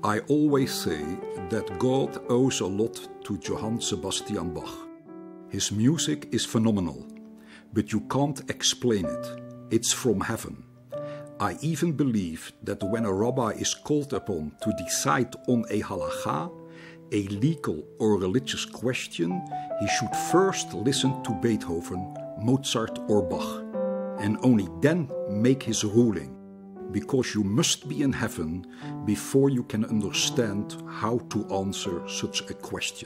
I always say that God owes a lot to Johann Sebastian Bach. His music is phenomenal, but you can't explain it. It's from heaven. I even believe that when a rabbi is called upon to decide on a halakha, a legal or religious question, he should first listen to Beethoven, Mozart or Bach, and only then make his ruling, because you must be in heaven before you can understand how to answer such a question.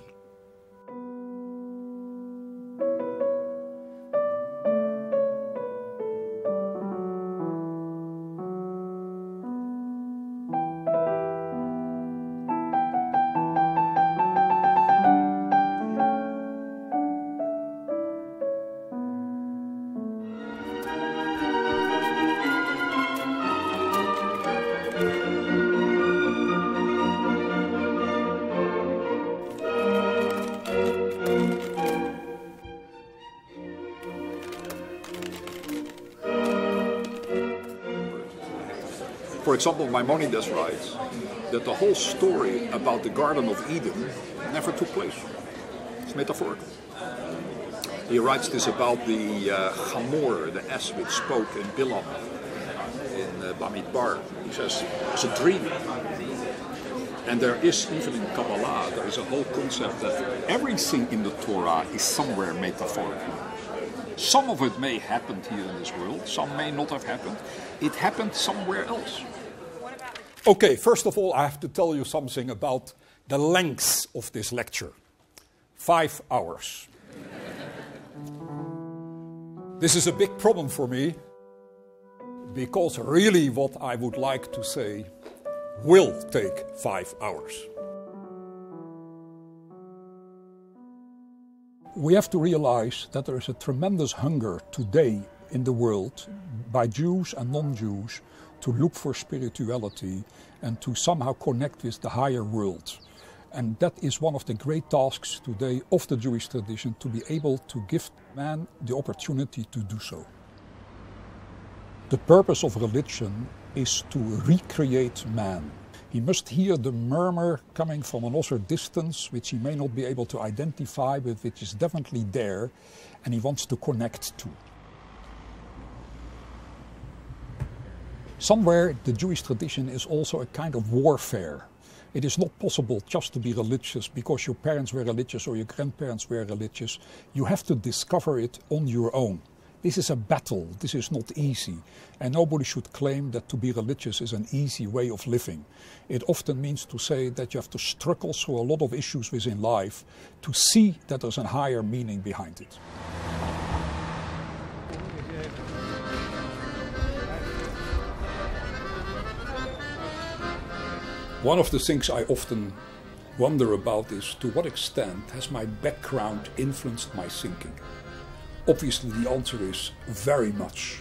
For example, Maimonides writes that the whole story about the Garden of Eden never took place. It's metaphorical. He writes this about the Chamor, the ass which spoke in Bilam, in Bamidbar. He says it's a dream. And there is, even in Kabbalah, there is a whole concept that everything in the Torah is somewhere metaphorical. Some of it may happen here in this world, some may not have happened. It happened somewhere else. Okay, first of all, I have to tell you something about the length of this lecture. 5 hours. This is a big problem for me, because really what I would like to say will take 5 hours. We have to realize that there is a tremendous hunger today in the world by Jews and non-Jews to look for spirituality and to somehow connect with the higher world. And that is one of the great tasks today of the Jewish tradition, to be able to give man the opportunity to do so. The purpose of religion is to recreate man. He must hear the murmur coming from another distance, which he may not be able to identify, but which is definitely there, and he wants to connect to. Somewhere the Jewish tradition is also a kind of warfare. It is not possible just to be religious because your parents were religious or your grandparents were religious. You have to discover it on your own. This is a battle, this is not easy, and nobody should claim that to be religious is an easy way of living. It often means to say that you have to struggle through a lot of issues within life to see that there's a higher meaning behind it. One of the things I often wonder about is to what extent has my background influenced my thinking? Obviously the answer is very much.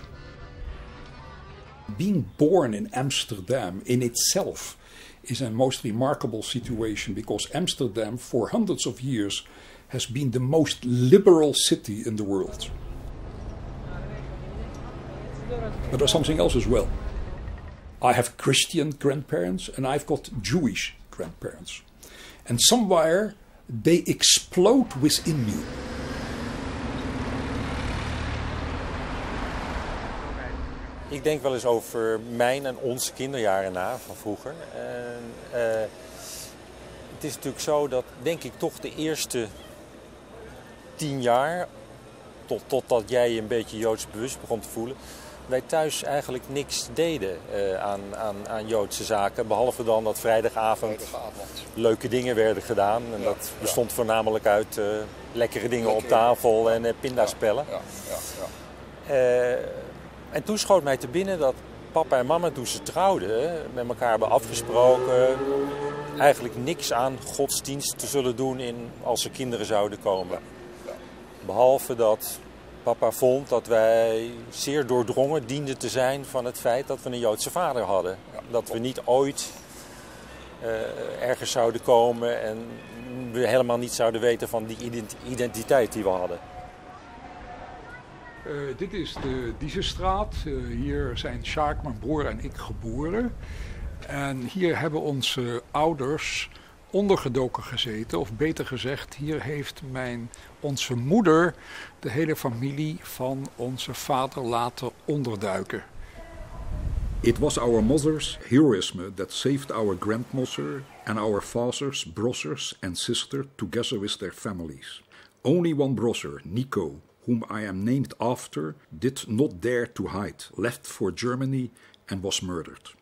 Being born in Amsterdam in itself is a most remarkable situation, because Amsterdam for hundreds of years has been the most liberal city in the world. But there's something else as well. I have Christian grandparents and I've got Jewish grandparents. And somewhere they explode within you. Ik denk wel eens over mijn en onze kinderjaren na, van vroeger. Het is natuurlijk zo dat, denk ik, toch de eerste 10 jaar, totdat jij je een beetje Joods bewust begon te voelen, wij thuis eigenlijk niks deden aan Joodse zaken. Behalve dan dat vrijdagavond leuke dingen werden gedaan. En dat bestond voornamelijk uit lekkere dingen op tafel en pindaspellen. En toen schoot mij te binnen dat papa en mama, toen ze trouwden, met elkaar hebben afgesproken eigenlijk niks aan godsdienst te zullen doen als er kinderen zouden komen. Behalve dat papa vond dat wij zeer doordrongen dienden te zijn van het feit dat we een Joodse vader hadden. Dat we niet ooit ergens zouden komen en we helemaal niet zouden weten van die identiteit die we hadden. Dit is de Diezenstraat. Hier zijn Sjaak, mijn broer en ik geboren. En hier hebben onze ouders ondergedoken gezeten. Of beter gezegd, hier heeft onze moeder de hele familie van onze vader laten onderduiken. It was our mother's heroism that saved our grandmother and our fathers, brothers and sisters together with their families. Only one brother, Nico, whom I am named after, did not dare to hide, left for Germany and was murdered.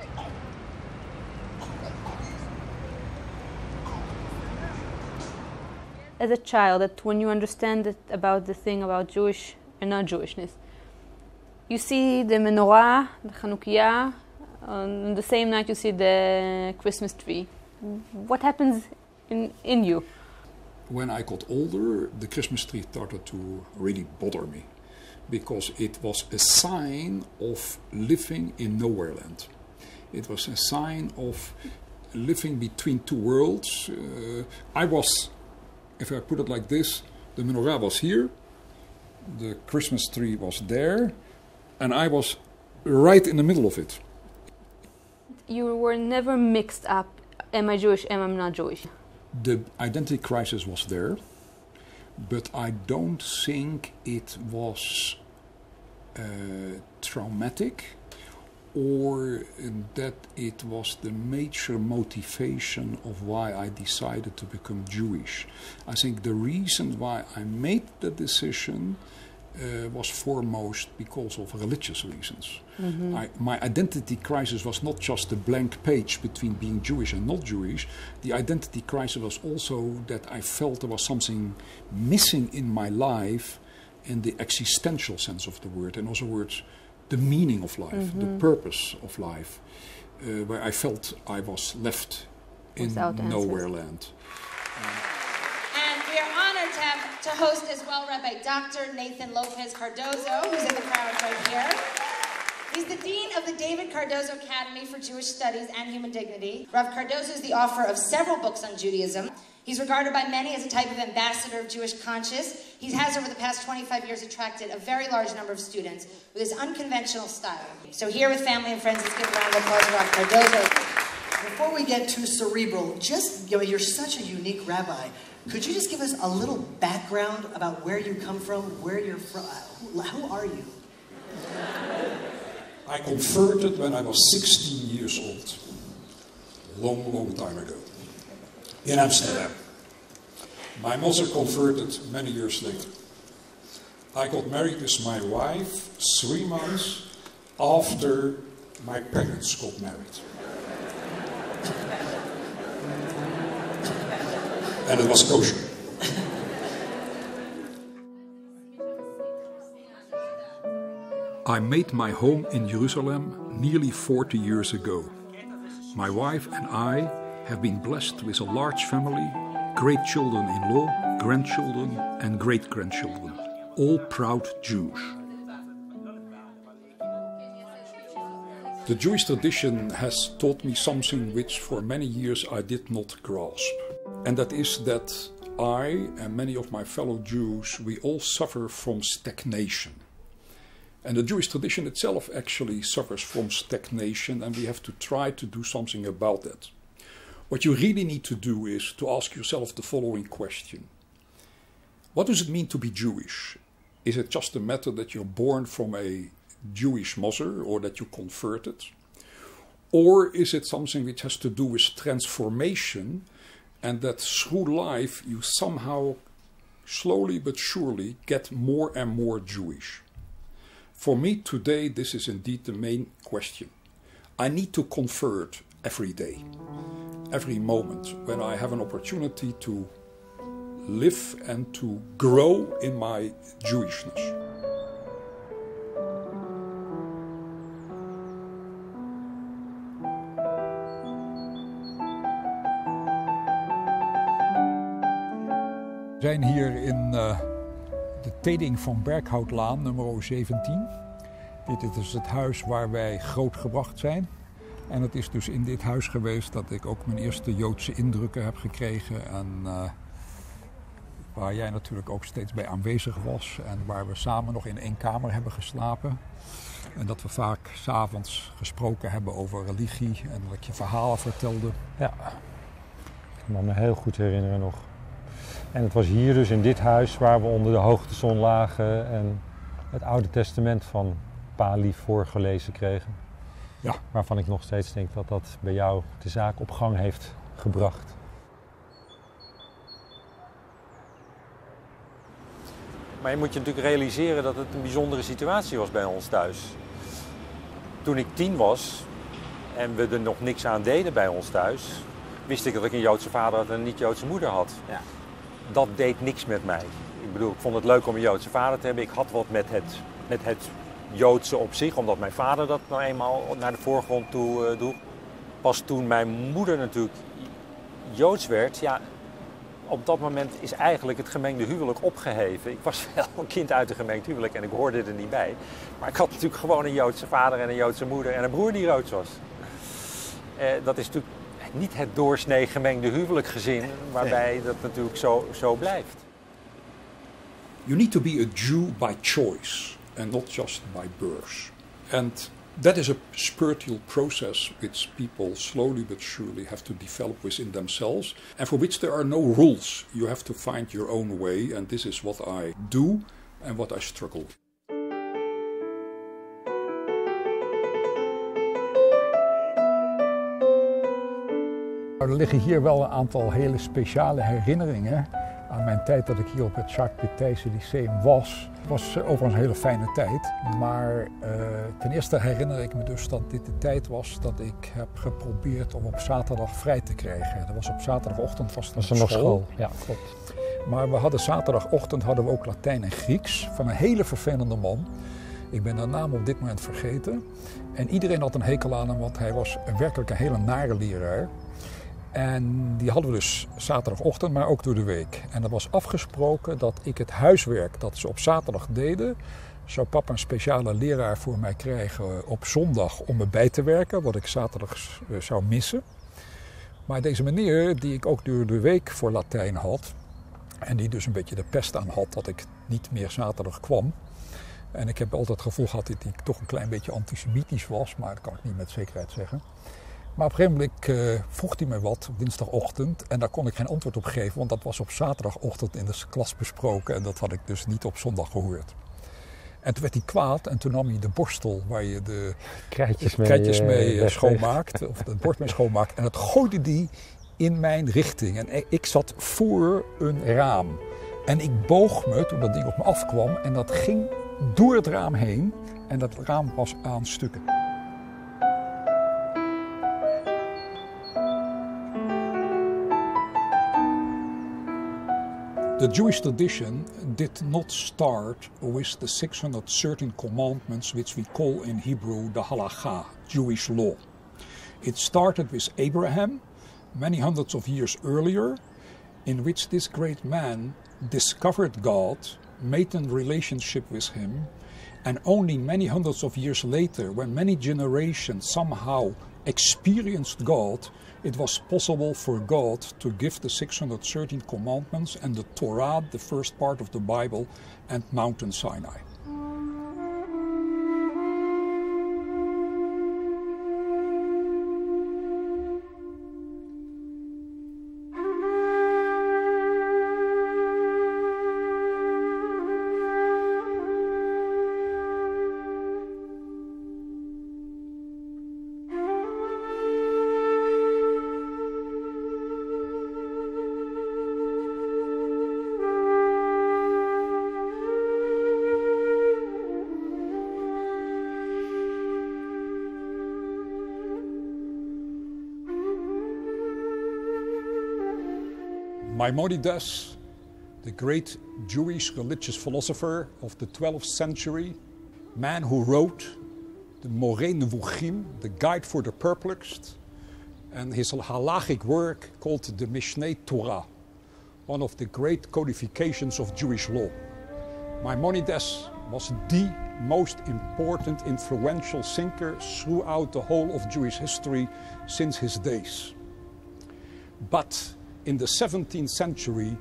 As a child, that when you understand about the thing about Jewish and not Jewishness, you see the menorah, the Chanukiah, on the same night you see the Christmas tree. What happens in you? When I got older, the Christmas tree started to really bother me because it was a sign of living in nowhere land. It was a sign of living between two worlds. I was, if I put it like this, the menorah was here, the Christmas tree was there, and I was right in the middle of it. You were never mixed up, am I Jewish, am I not Jewish? The identity crisis was there, but I don't think it was traumatic or that it was the major motivation of why I decided to become Jewish. I think the reason why I made the decision was foremost because of religious reasons. Mm-hmm. My identity crisis was not just a blank page between being Jewish and not Jewish. The identity crisis was also that I felt there was something missing in my life in the existential sense of the word. In other words, the meaning of life, mm-hmm. the purpose of life, where I felt I was left in nowhere land. To host as well, Rabbi Dr. Nathan Lopes Cardozo, who's in the crowd right here. He's the Dean of the David Cardozo Academy for Jewish Studies and Human Dignity. Rav Cardozo is the author of several books on Judaism. He's regarded by many as a type of ambassador of Jewish conscience. He has, over the past 25 years, attracted a very large number of students with his unconventional style. So here with family and friends, let's give a round of applause to Rav Cardozo. Before we get too cerebral, you're such a unique rabbi. Could you just give us a little background about where you come from, where you're from? Who are you? I converted when I was 16 years old. Long time ago. In Amsterdam. My mother converted many years later. I got married with my wife 3 months after my parents got married. And it was kosher. I made my home in Jerusalem nearly 40 years ago. My wife and I have been blessed with a large family, great children-in-law, grandchildren and great-grandchildren, all proud Jews. The Jewish tradition has taught me something which for many years I did not grasp. And that is that I and many of my fellow Jews, we all suffer from stagnation. And the Jewish tradition itself actually suffers from stagnation, and we have to try to do something about that. What you really need to do is to ask yourself the following question. What does it mean to be Jewish? Is it just a matter that you're born from a Jewish mother or that you converted? Or is it something which has to do with transformation, and that through life you somehow, slowly but surely, get more and more Jewish? For me today, this is indeed the main question. I need to convert every day, every moment, when I have an opportunity to live and to grow in my Jewishness. We zijn hier in de Teding van Berkhoutlaan, nummer 17. Dit is het huis waar wij grootgebracht zijn. En het is dus in dit huis geweest dat ik ook mijn eerste Joodse indrukken heb gekregen. En waar jij natuurlijk ook steeds bij aanwezig was en waar we samen nog in één kamer hebben geslapen. En dat we vaak 's avonds gesproken hebben over religie en dat ik je verhalen vertelde. Ja, ik kan me heel goed herinneren nog. En het was hier dus in dit huis waar we onder de hoogtezon lagen en het Oude Testament van Pali voorgelezen kregen. Ja. Waarvan ik nog steeds denk dat dat bij jou de zaak op gang heeft gebracht. Maar je moet je natuurlijk realiseren dat het een bijzondere situatie was bij ons thuis. Toen ik 10 was en we er nog niks aan deden bij ons thuis, wist ik dat ik een Joodse vader had en een niet-Joodse moeder had. Ja. Dat deed niks met mij. Ik bedoel, ik vond het leuk om een Joodse vader te hebben. Ik had wat met het Joodse op zich, omdat mijn vader dat nou eenmaal naar de voorgrond toe droeg. Pas toen mijn moeder natuurlijk Joods werd, ja, op dat moment is eigenlijk het gemengde huwelijk opgeheven. Ik was wel een kind uit een gemengd huwelijk en ik hoorde er niet bij. Maar ik had natuurlijk gewoon een Joodse vader en een Joodse moeder en een broer die Joods was. Dat is natuurlijk niet het doorsnee gemengde huwelijkgezin waarbij dat natuurlijk zo blijft. You need to be a Jew by choice and not just by birth. And that is a spiritual process which people slowly but surely have to develop within themselves and for which there are no rules. You have to find your own way and this is what I do and what I struggle with. Er liggen hier wel een aantal hele speciale herinneringen aan mijn tijd dat ik hier op het Jacques Petijse Lyceum was. Het was overigens een hele fijne tijd, maar ten eerste herinner ik me dus dat dit de tijd was dat ik heb geprobeerd om op zaterdag vrij te krijgen. Dat was op zaterdagochtend vast nog school. Ja, klopt. Maar we hadden zaterdagochtend ook Latijn en Grieks van een hele vervelende man. Ik ben de naam op dit moment vergeten. En iedereen had een hekel aan hem, want hij was werkelijk een hele nare leraar. En die hadden we dus zaterdagochtend, maar ook door de week. En er was afgesproken dat ik het huiswerk dat ze op zaterdag deden, zou papa een speciale leraar voor mij krijgen op zondag om me bij te werken, wat ik zaterdag zou missen. Maar deze meneer, die ik ook door de week voor Latijn had, en die dus een beetje de pest aan had dat ik niet meer zaterdag kwam. En ik heb altijd het gevoel gehad dat ik toch een klein beetje antisemitisch was, maar dat kan ik niet met zekerheid zeggen. Maar op een gegeven moment vroeg hij me wat op dinsdagochtend en daar kon ik geen antwoord op geven, want dat was op zaterdagochtend in de klas besproken en dat had ik dus niet op zondag gehoord. En toen werd hij kwaad en toen nam hij de borstel waar je de krijtjes mee schoonmaakt, of het bord mee schoonmaakt, en dat gooide hij in mijn richting. En ik zat voor een raam en ik boog me toen dat ding op me afkwam en dat ging door het raam heen en dat raam was aan stukken. The Jewish tradition did not start with the 613 commandments which we call in Hebrew the halakha, Jewish law. It started with Abraham, many hundreds of years earlier, in which this great man discovered God, made a relationship with him, and only many hundreds of years later, when many generations somehow experienced God, it was possible for God to give the 613 commandments and the Torah, the first part of the Bible, and Mountain Sinai. Maimonides, the great Jewish religious philosopher of the 12th century, man who wrote the Moreh Nevuchim, the Guide for the Perplexed, and his halachic work called the Mishneh Torah, one of the great codifications of Jewish law. Maimonides was the most important influential thinker throughout the whole of Jewish history since his days. But in the 17th century,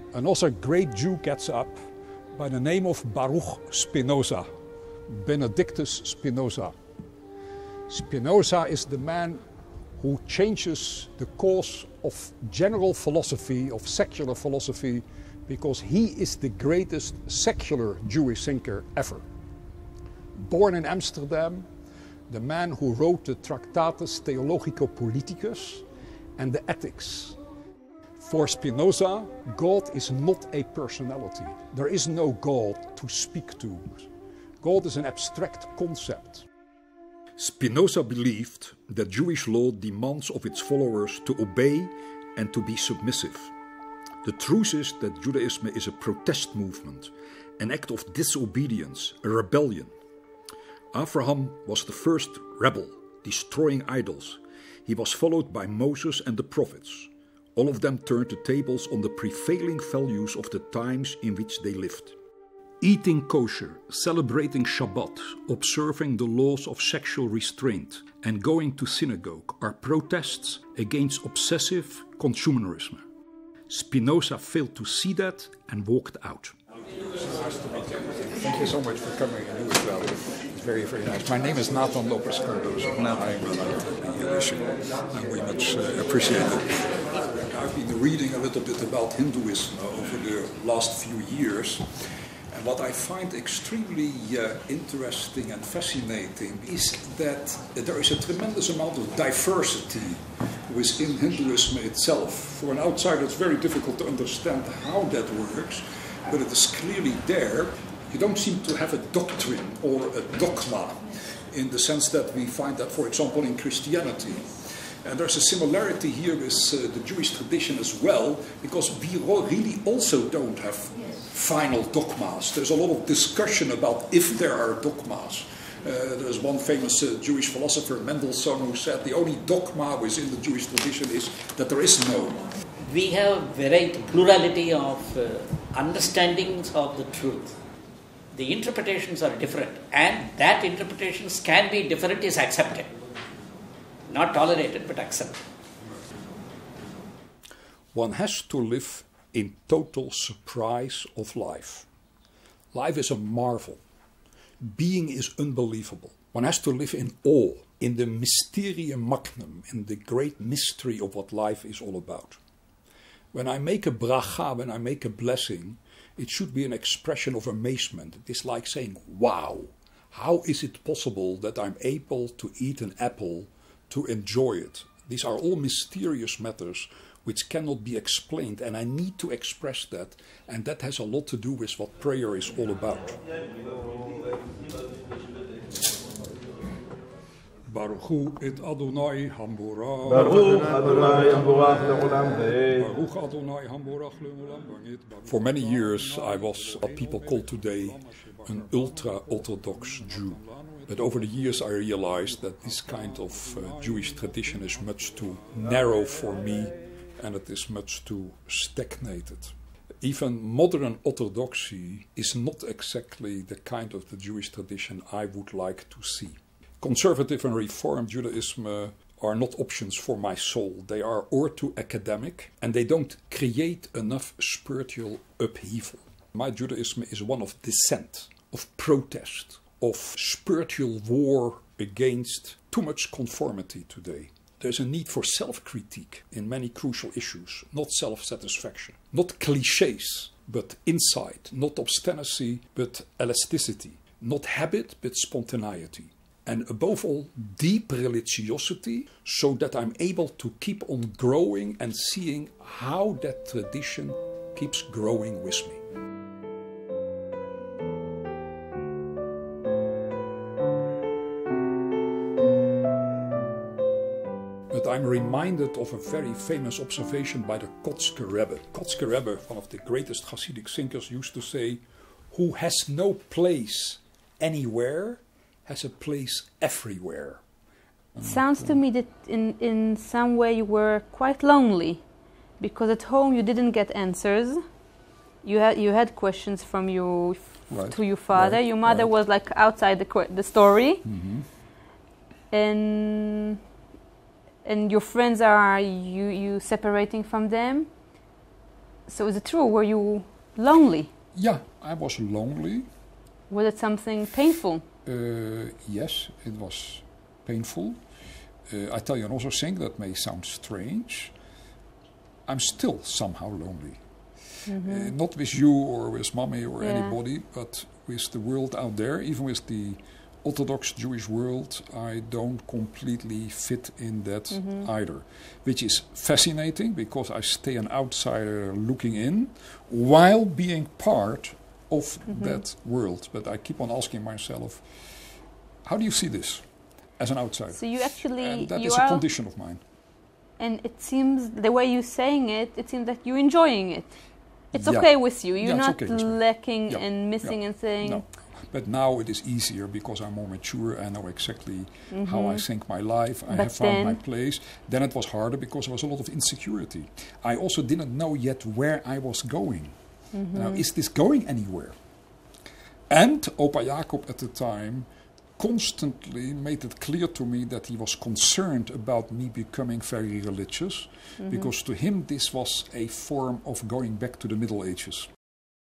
And also a great Jew gets up by the name of Baruch Spinoza, Benedictus Spinoza. Spinoza is the man who changes the course of general philosophy, of secular philosophy, because he is the greatest secular Jewish thinker ever. Born in Amsterdam, the man who wrote the Tractatus Theologico-Politicus and the Ethics. For Spinoza, God is not a personality. There is no God to speak to. God is an abstract concept. Spinoza believed that Jewish law demands of its followers to obey and to be submissive. The truth is that Judaism is a protest movement, an act of disobedience, a rebellion. Abraham was the first rebel, destroying idols. He was followed by Moses and the prophets. All of them turned the tables on the prevailing values of the times in which they lived. Eating kosher, celebrating Shabbat, observing the laws of sexual restraint, and going to synagogue are protests against obsessive consumerism. Spinoza failed to see that and walked out. Thank you so much for coming and you as well. It's very, very nice. My name is Nathan Lopes Cardozo. I very much appreciate it. I've been reading a little bit about Hinduism over the last few years. And what I find extremely interesting and fascinating is that there is a tremendous amount of diversity within Hinduism itself. For an outsider, it's very difficult to understand how that works, but it is clearly there. You don't seem to have a doctrine or a dogma in the sense that we find that, for example, in Christianity. And there's a similarity here with the Jewish tradition as well, because we really also don't have final dogmas. There's a lot of discussion about if there are dogmas. There's one famous Jewish philosopher, Mendelssohn, who said the only dogma within the Jewish tradition is that there is no. We have variety, plurality of understandings of the truth. The interpretations are different, and that interpretations can be different is accepted. Not tolerated, but accepted. One has to live in total surprise of life. Life is a marvel. Being is unbelievable. One has to live in awe, in the mysterium magnum, in the great mystery of what life is all about. When I make a bracha, when I make a blessing, it should be an expression of amazement. It is like saying, wow, how is it possible that I'm able to eat an apple, to enjoy it? These are all mysterious matters which cannot be explained, and I need to express that, and that has a lot to do with what prayer is all about. Baruch et Adonai Hamborach. Baruch Adonai Hamborach le'olam. Baruch Adonai Hamborach le'olam. For many years I was what people call today an ultra-Orthodox Jew. But over the years I realized that this kind of Jewish tradition is much too narrow for me, and it is much too stagnated. Even modern orthodoxy is not exactly the kind of the Jewish tradition I would like to see. Conservative and Reform Judaism are not options for my soul. They are ortho-academic, and they don't create enough spiritual upheaval. My Judaism is one of dissent, of protest, of spiritual war against too much conformity today. There's a need for self-critique in many crucial issues, not self-satisfaction. Not cliches, but insight. Not obstinacy, but elasticity. Not habit, but spontaneity. And above all, deep religiosity, so that I'm able to keep on growing and seeing how that tradition keeps growing with me. But I'm reminded of a very famous observation by the Kotzker Rebbe. Kotzker Rebbe, one of the greatest Hasidic thinkers, used to say, "Who has no place anywhere has a place everywhere." It sounds to me that in some way you were quite lonely, because at home you didn't get answers. You had questions from you to your father. Right. Your mother was like outside the story, and your friends are you separating from them. So is it true? Were you lonely? Yeah, I was lonely. Was it something painful? Yes, it was painful. I tell you another thing that may sound strange. I'm still somehow lonely. Not with you or with mommy or anybody, but with the world out there, even with the Orthodox Jewish world, I don't completely fit in that either. Which is fascinating because I stay an outsider looking in while being part of that world. But I keep on asking myself, how do you see this as an outsider? So you actually... And that is a condition of mine. And it seems, the way you're saying it, it seems that you're enjoying it. It's okay with you. You're not lacking and missing and saying... No. But now it is easier because I'm more mature. I know exactly how I think my life. I have found my place. Then it was harder because there was a lot of insecurity. I also didn't know yet where I was going. Now, is this going anywhere? And Opa Jacob at the time constantly made it clear to me that he was concerned about me becoming very religious, because to him this was a form of going back to the Middle Ages.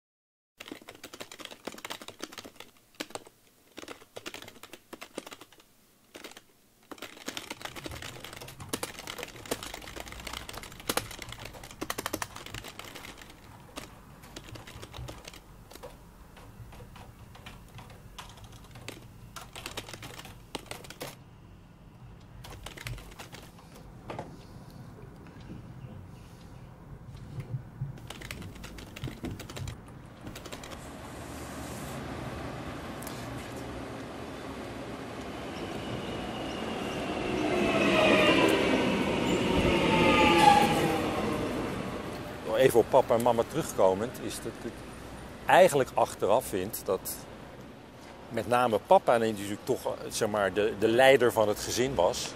Even op papa en mama terugkomend, is dat ik eigenlijk achteraf vind dat met name papa, en die natuurlijk toch zeg maar, de leider van het gezin was,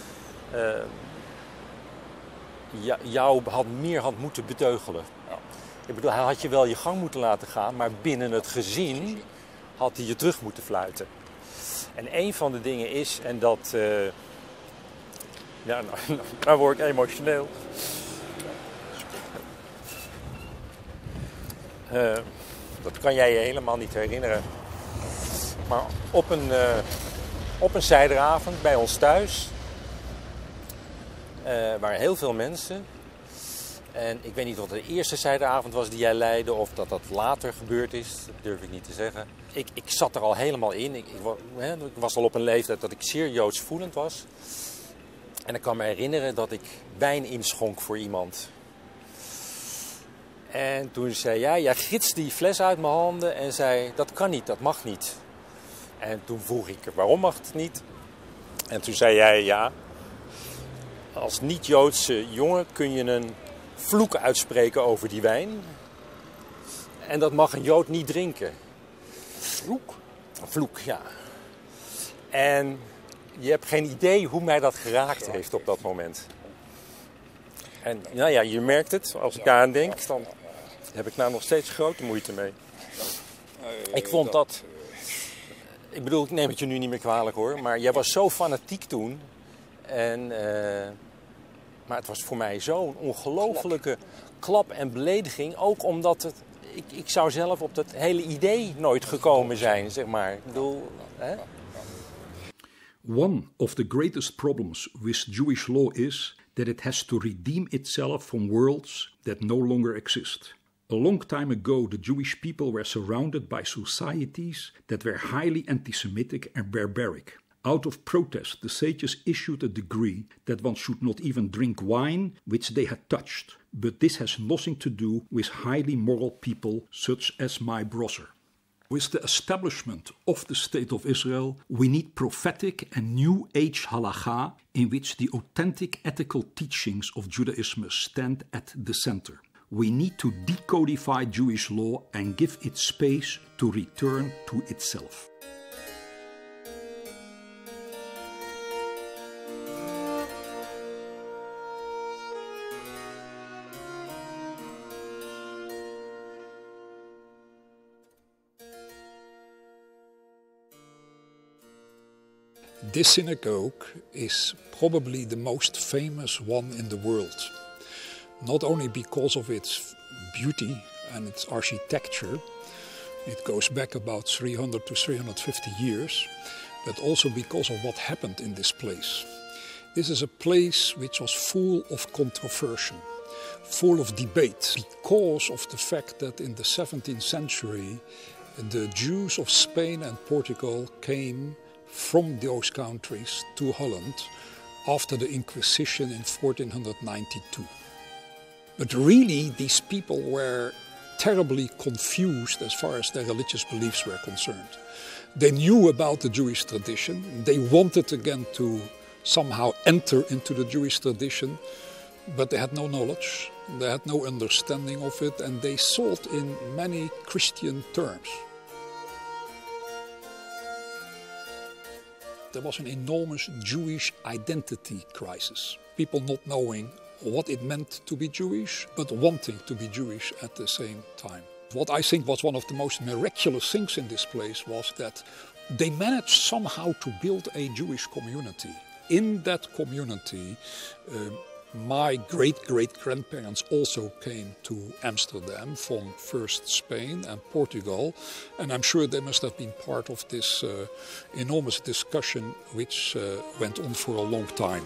jou meer had moeten beteugelen. Ik bedoel, hij had je wel je gang moeten laten gaan, maar binnen het gezin had hij je terug moeten fluiten. En een van de dingen is, en dat... nou word ik emotioneel. Dat kan jij je helemaal niet herinneren. Maar op een zijderavond bij ons thuis waren heel veel mensen. En ik weet niet of het de eerste zijderavond was die jij leidde of dat dat later gebeurd is. Dat durf ik niet te zeggen. Ik zat er al helemaal in. Ik was al op een leeftijd dat ik zeer joodsvoelend was. En ik kan me herinneren dat ik wijn inschonk voor iemand. En toen zei jij gidste die fles uit mijn handen en zei, dat kan niet, dat mag niet. En toen vroeg ik, waarom mag het niet? En toen zei jij, als niet-Joodse jongen kun je een vloek uitspreken over die wijn. En dat mag een Jood niet drinken. Vloek? Een vloek, ja. En je hebt geen idee hoe mij dat geraakt heeft op dat moment. En nou ja, je merkt het, als ik daaraan denk, dan heb ik nou nog steeds grote moeite mee. Ik vond dat... Ik bedoel, ik neem het je nu niet meer kwalijk hoor, maar jij was zo fanatiek toen. Maar het was voor mij zo'n ongelofelijke klap en belediging. Ook omdat ik zou zelf op dat hele idee nooit gekomen zijn, zeg maar. Ik bedoel, hè? One of the greatest problems with Jewish law is that it has to redeem itself from worlds that no longer exist. A long time ago, the Jewish people were surrounded by societies that were highly anti-Semitic and barbaric. Out of protest, the sages issued a decree that one should not even drink wine which they had touched. But this has nothing to do with highly moral people such as my brother. With the establishment of the State of Israel, we need prophetic and New Age halakha in which the authentic ethical teachings of Judaism stand at the center. We need to decodify Jewish law and give it space to return to itself. This synagogue is probably the most famous one in the world. Not only because of its beauty and its architecture. It goes back about 300 to 350 years, but also because of what happened in this place. This is a place which was full of controversy, full of debate, because of the fact that in the 17th century the Jews of Spain and Portugal came from those countries to Holland after the Inquisition in 1492. But really these people were terribly confused as far as their religious beliefs were concerned. They knew about the Jewish tradition, they wanted again to somehow enter into the Jewish tradition, but they had no knowledge, they had no understanding of it, and they thought in many Christian terms. There was an enormous Jewish identity crisis. People not knowing what it meant to be Jewish, but wanting to be Jewish at the same time. What I think was one of the most miraculous things in this place was that they managed somehow to build a Jewish community. In that community, my great-great-grandparents also came to Amsterdam from first Spain and Portugal, and I'm sure they must have been part of this enormous discussion which went on for a long time.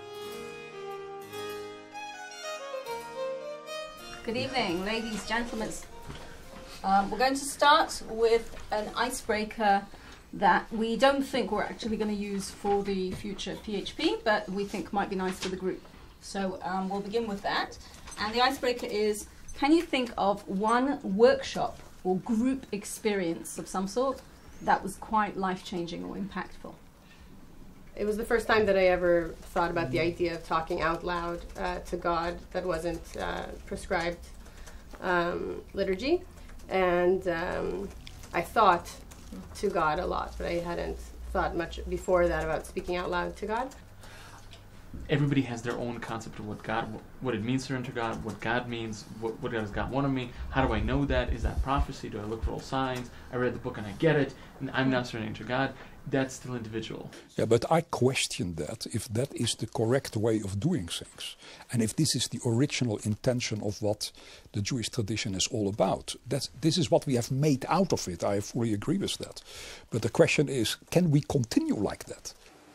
Good evening, ladies, gentlemen. We're going to start with an icebreaker that we don't think we're actually going to use for the future PHP, but we think might be nice for the group. So we'll begin with that. And the icebreaker is, can you think of one workshop or group experience of some sort that was quite life-changing or impactful? It was the first time that I ever thought about the idea of talking out loud to God that wasn't prescribed liturgy. And I thought to God a lot, but I hadn't thought much before that about speaking out loud to God. Everybody has their own concept of what it means to enter God, what God means, what does God want of me, how do I know that, is that prophecy, do I look for all signs, I read the book and I get it, and I'm not surrendering to God. That's still individual. Yeah, but I question that, if that is the correct way of doing things. And if this is the original intention of what the Jewish tradition is all about. This is what we have made out of it. I fully agree with that. But the question is, can we continue like that?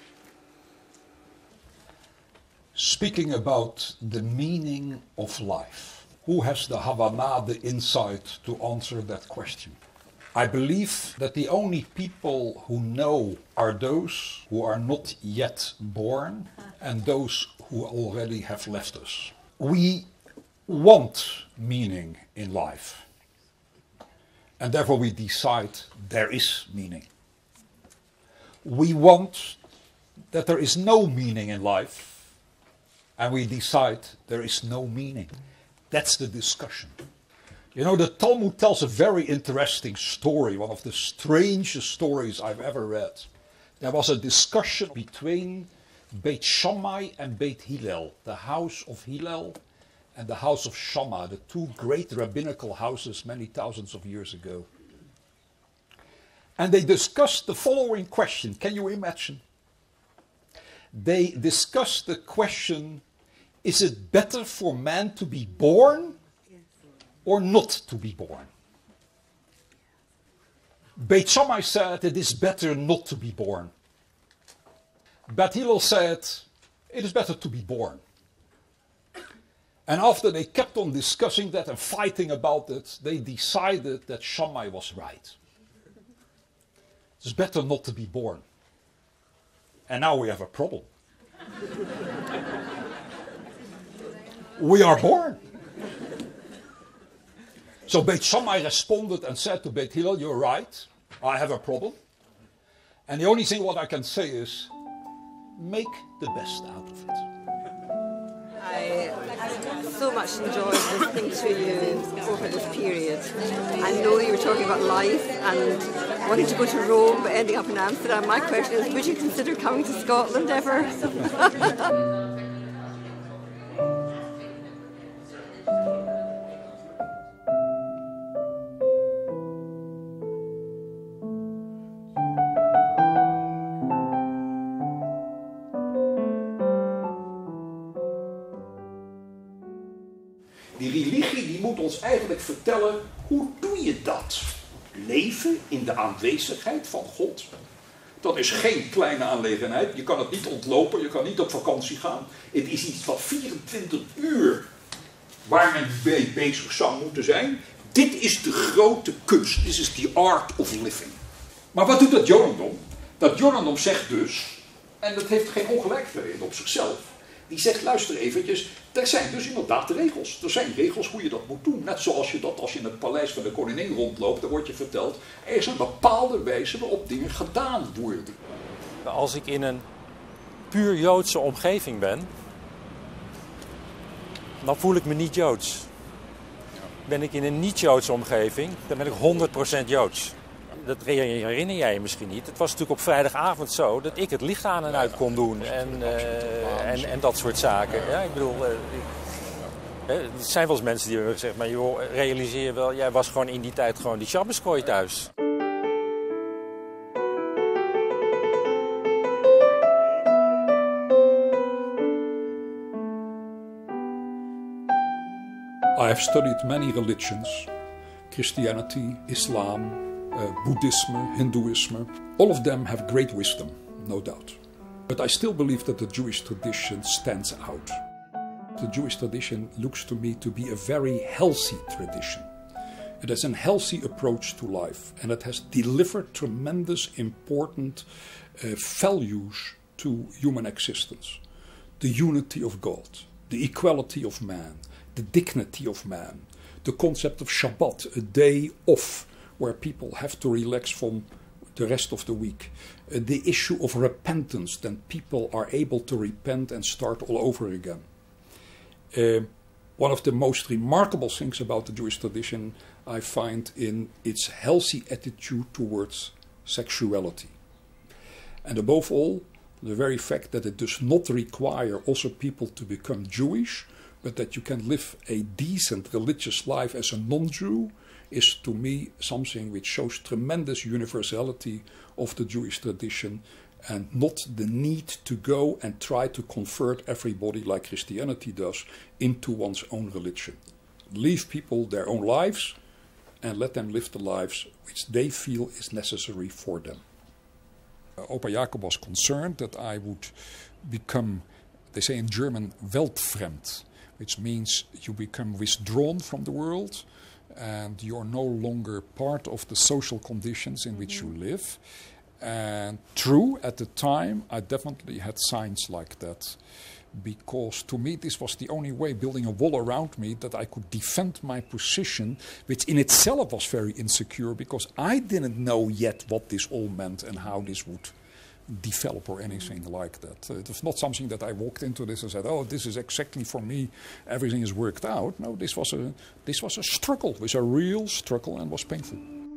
Speaking about the meaning of life, who has the Havana, the insight to answer that question? I believe that the only people who know are those who are not yet born and those who already have left us. We want meaning in life, and therefore we decide there is meaning. We want that there is no meaning in life, and we decide there is no meaning. That's the discussion. You know, the Talmud tells a very interesting story, one of the strangest stories I've ever read. There was a discussion between Beit Shammai and Beit Hillel, the house of Hillel and the house of Shammai, the two great rabbinical houses many thousands of years ago. And they discussed the following question. Can you imagine? They discussed the question, is it better for man to be born or not to be born? Beit Shammai said it is better not to be born. Beit Hillel said it is better to be born. And after they kept on discussing that and fighting about it, they decided that Shammai was right. It's better not to be born. And now we have a problem. We are born. So Beit Shammai responded and said to Beit Hillel, you're right, I have a problem. And the only thing what I can say is, make the best out of it. I so much enjoyed listening to you over this period. I know you were talking about life and wanting to go to Rome but ending up in Amsterdam. My question is, would you consider coming to Scotland ever? Die religie die moet ons eigenlijk vertellen, hoe doe je dat? Leven in de aanwezigheid van God. Dat is geen kleine aangelegenheid. Je kan het niet ontlopen, je kan niet op vakantie gaan. Het is iets van 24 uur waar men mee bezig zou moeten zijn. Dit is de grote kunst. Dit is the art of living. Maar wat doet dat Jodendom? Dat Jodendom zegt dus, en dat heeft geen ongelijk erin op zichzelf. Die zegt, luister eventjes, er zijn dus inderdaad regels. Er zijn regels hoe je dat moet doen. Net zoals je dat als je in het paleis van de koningin rondloopt, dan wordt je verteld, er is een bepaalde wijze waarop dingen gedaan worden. Als ik in een puur Joodse omgeving ben, dan voel ik me niet Joods. Ben ik in een niet-Joodse omgeving, dan ben ik 100% Joods. Dat herinner jij je misschien niet. Het was natuurlijk op vrijdagavond zo dat ik het licht aan en uit kon doen en dat soort zaken. Ja, ik bedoel, er zijn wel eens mensen die hebben gezegd, maar joh, realiseer je wel, jij was gewoon in die tijd gewoon die Shabbaskooi thuis. I have studied many religions, Christianity, Islam, Buddhism, Hinduism. All of them have great wisdom, no doubt. But I still believe that the Jewish tradition stands out. The Jewish tradition looks to me to be a very healthy tradition. It has a healthy approach to life, and it has delivered tremendous important values to human existence. The unity of God, the equality of man, the dignity of man, the concept of Shabbat, a day off where people have to relax from the rest of the week. The issue of repentance, then people are able to repent and start all over again. One of the most remarkable things about the Jewish tradition I find in its healthy attitude towards sexuality. And above all, the very fact that it does not require also people to become Jewish, but that you can live a decent religious life as a non-Jew, is to me something which shows tremendous universality of the Jewish tradition and not the need to go and try to convert everybody like Christianity does into one's own religion. Leave people their own lives and let them live the lives which they feel is necessary for them. Opa Jacob was concerned that I would become, they say in German, weltfremd, which means you become withdrawn from the world and you're no longer part of the social conditions in which you live. And true, at the time, I definitely had signs like that, because to me this was the only way, building a wall around me, that I could defend my position, which in itself was very insecure, because I didn't know yet what this all meant and how this would develop or anything like that. It was not something that I walked into this and said, oh, this is exactly for me, everything is worked out. No, this was a struggle, it was a real struggle and was painful.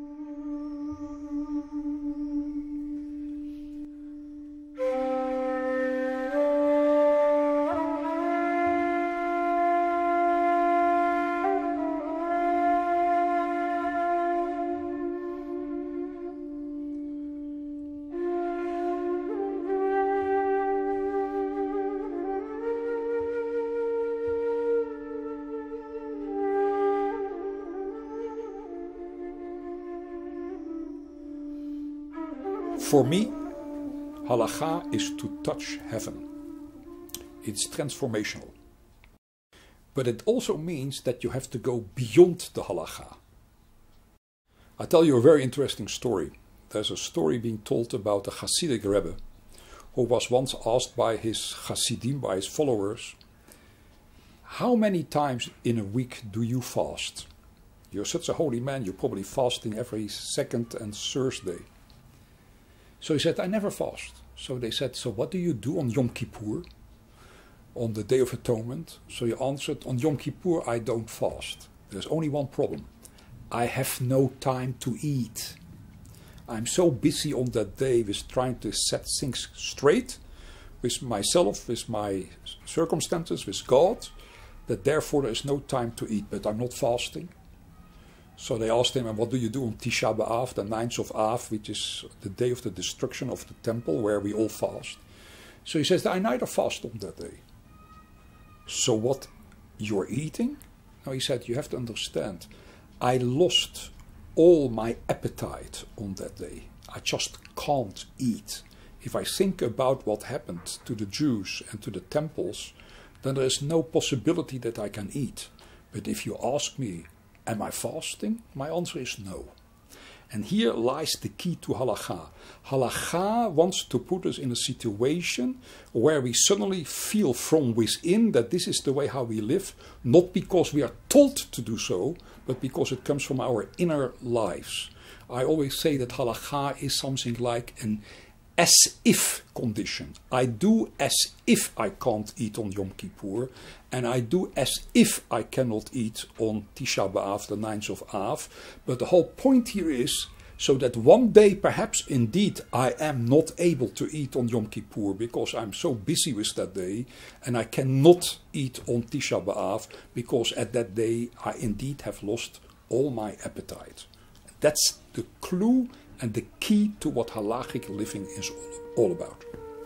For me, halakha is to touch heaven. It's transformational. But it also means that you have to go beyond the halakha. I'll tell you a very interesting story. There's a story being told about a Hasidic Rebbe who was once asked by his Hasidim, by his followers, how many times in a week do you fast? You're such a holy man, you're probably fasting every second and Thursday. So he said, I never fast. So they said, so what do you do on Yom Kippur, on the Day of Atonement? So he answered, on Yom Kippur I don't fast. There's only one problem. I have no time to eat. I'm so busy on that day with trying to set things straight with myself, with my circumstances, with God, that therefore there is no time to eat. But I'm not fasting. So they asked him, and what do you do on Tisha B'Av, the 9th of Av, which is the day of the destruction of the temple, where we all fast? So he says, I neither fast on that day. So what you're eating, No, he said, you have to understand, I lost all my appetite on that day. I just can't eat. If I think about what happened to the Jews and to the temples, then there is no possibility that I can eat. But if you ask me, am I fasting? My answer is no. And here lies the key to halakha. Halakha wants to put us in a situation where we suddenly feel from within that this is the way how we live, not because we are told to do so, but because it comes from our inner lives. I always say that halakha is something like an as-if condition. I do as if I can't eat on Yom Kippur, and I do as if I cannot eat on Tisha B'Av, the 9th of Av. But the whole point here is so that one day perhaps indeed I am not able to eat on Yom Kippur because I'm so busy with that day, and I cannot eat on Tisha B'Av because at that day I indeed have lost all my appetite. That's the clue and the key to what halachic living is all about.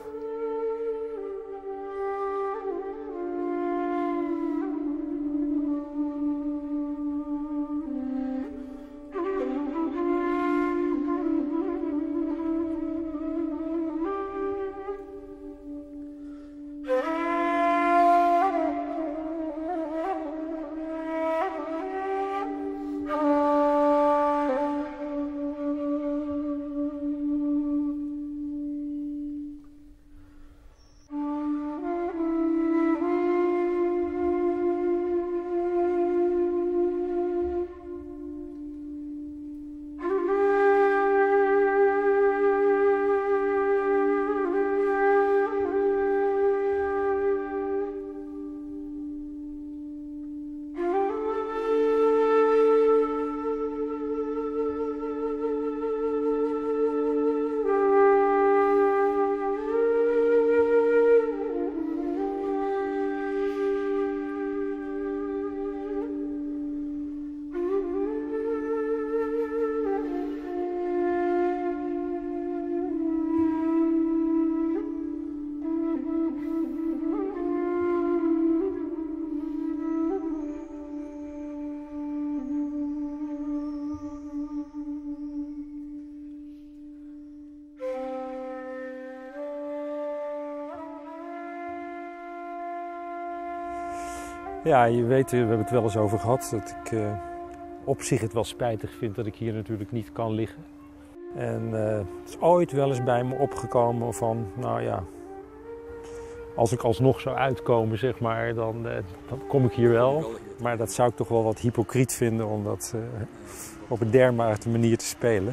Ja, je weet, we hebben het wel eens over gehad, dat ik op zich het wel spijtig vind dat ik hier natuurlijk niet kan liggen. En het is ooit wel eens bij me opgekomen van, nou ja, als ik alsnog zou uitkomen, zeg maar, dan kom ik hier wel. Maar dat zou ik toch wel wat hypocriet vinden om dat op een dermate manier te spelen.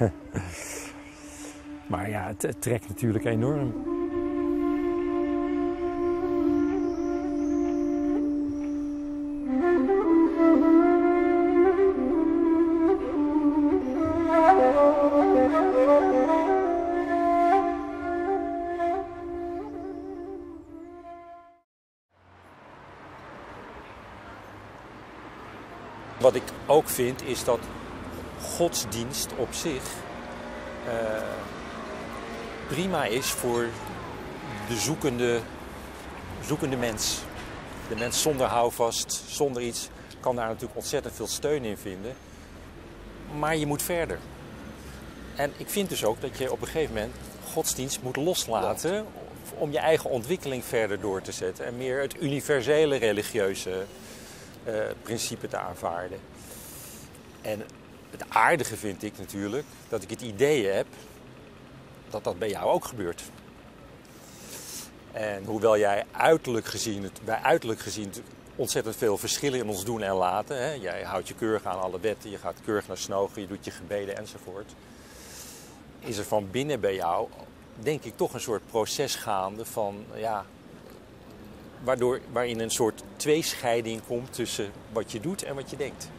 Maar ja, het trekt natuurlijk enorm. Wat ik ook vind is dat godsdienst op zich prima is voor de zoekende mens. De mens zonder houvast, zonder iets, kan daar natuurlijk ontzettend veel steun in vinden. Maar je moet verder. En ik vind dus ook dat je op een gegeven moment godsdienst moet loslaten om je eigen ontwikkeling verder door te zetten. En meer het universele religieuze principe te aanvaarden. En het aardige vind ik natuurlijk dat ik het idee heb dat dat bij jou ook gebeurt. En hoewel jij bij uiterlijk gezien ontzettend veel verschillen in ons doen en laten. Hè? Jij houdt je keurig aan alle wetten, je gaat keurig naar snogen, je doet je gebeden enzovoort. Is er van binnen bij jou, denk ik, toch een soort proces gaande van, ja, waarin een soort tweescheiding komt tussen wat je doet en wat je denkt.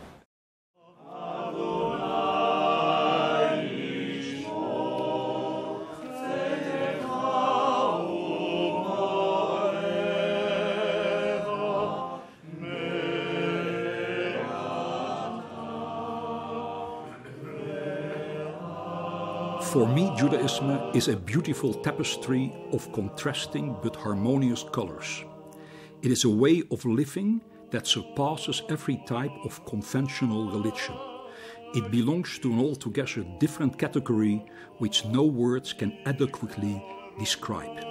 For me, Judaism is a beautiful tapestry of contrasting but harmonious colors. It is a way of living that surpasses every type of conventional religion. It belongs to an altogether different category which no words can adequately describe.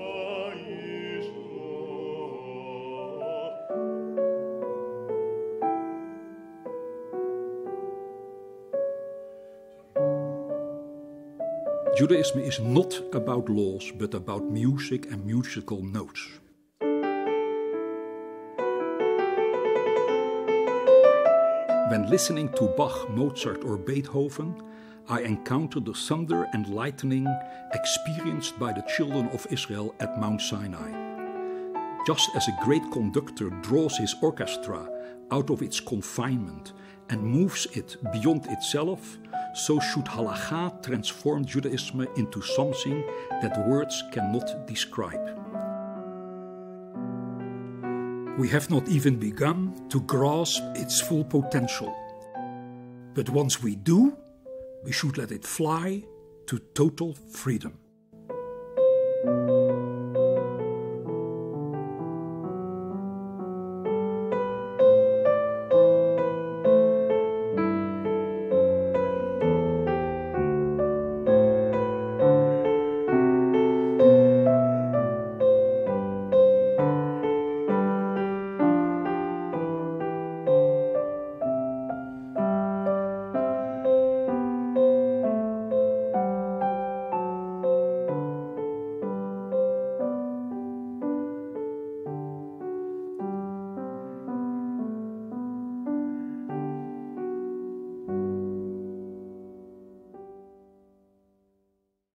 Judaism is not about laws, but about music and musical notes. When listening to Bach, Mozart or Beethoven, I encounter the thunder and lightning experienced by the children of Israel at Mount Sinai. Just as a great conductor draws his orchestra out of its confinement and moves it beyond itself, so should Halakha transform Judaism into something that words cannot describe. We have not even begun to grasp its full potential. But once we do, we should let it fly to total freedom.